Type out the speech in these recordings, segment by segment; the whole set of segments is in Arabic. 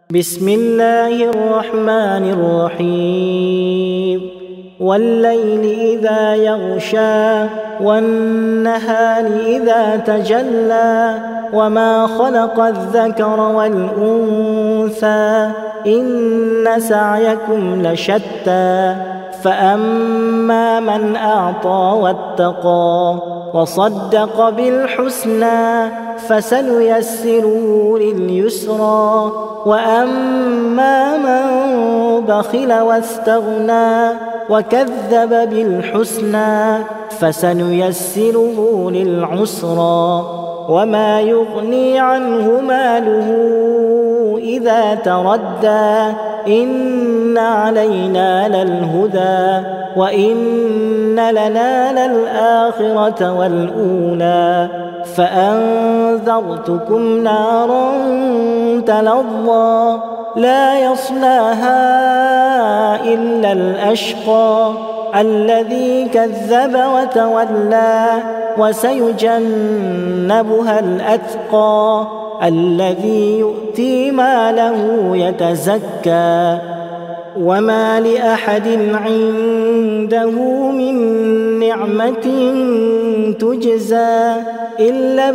بسم الله الرحمن الرحيم والليل إذا يغشى والنهار إذا تجلى وما خلق الذكر والأنثى إن سعيكم لشتى فأما من أعطى واتقى وصدق بالحسنى فسنيسره لليسرى وأما من بخل واستغنى وكذب بالحسنى فسنيسره للعسرى وما يغني عنه ماله إذا تردى إن علينا للهدى وإن لنا للآخرة والأولى فأنذرتكم نارا تلظى لا يصلاها إلا الأشقى الذي كذب وتولى وسيجنبها الأتقى الذي يؤتي ماله يتزكى وما لأحد عنده من نعمة تجزى إلا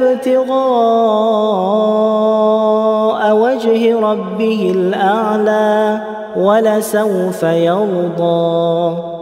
ابتغاء وجه ربه الأعلى ولسوف يرضى.